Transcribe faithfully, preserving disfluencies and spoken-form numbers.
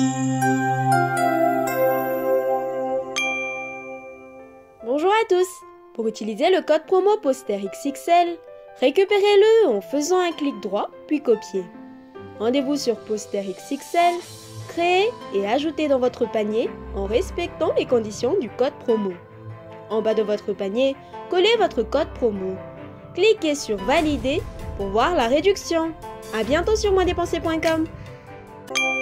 Bonjour à tous! Pour utiliser le code promo Poster X X L, récupérez-le en faisant un clic droit puis copier. Rendez-vous sur Poster X X L, créez et ajoutez dans votre panier en respectant les conditions du code promo. En bas de votre panier, collez votre code promo. Cliquez sur Valider pour voir la réduction. À bientôt sur moins dépensé point com.